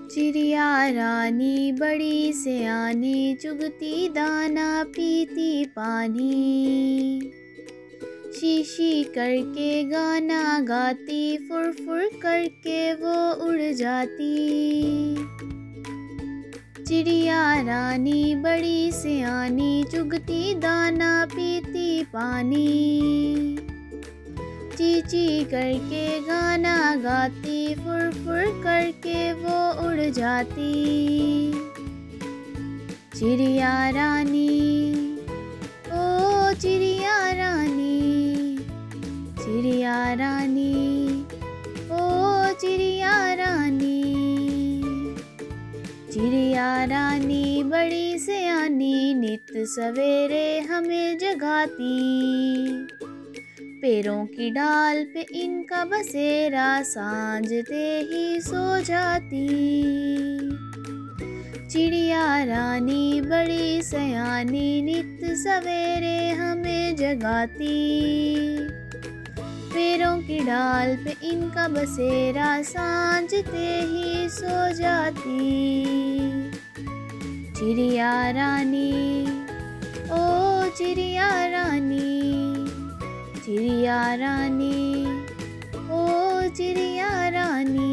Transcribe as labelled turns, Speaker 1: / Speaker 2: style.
Speaker 1: चिड़िया रानी बड़ी सयानी, चुगती दाना पीती पानी। शी करके गाना गाती, फुर फुर करके वो उड़ जाती। चिड़िया रानी बड़ी सयानी, चुगती दाना पीती पानी। ची करके गाना गाती, फुर फुर करके वो उड़ जाती। चिड़िया रानी, ओ चिड़िया रानी, चिड़िया रानी, ओ चिड़िया रानी। चिड़िया रानी बड़ी सयानी, नित सवेरे हमें जगाती। पेड़ों की डाल पे इनका बसेरा, सांझते ही सो जाती। चिड़िया रानी बड़ी सयानी, नित सवेरे हमें जगाती। पेड़ों की डाल पे इनका बसेरा, सांझते ही सो जाती। चिड़िया रानी, ओ चिड़िया रानी, चिड़िया रानी, ओ चिड़िया रानी।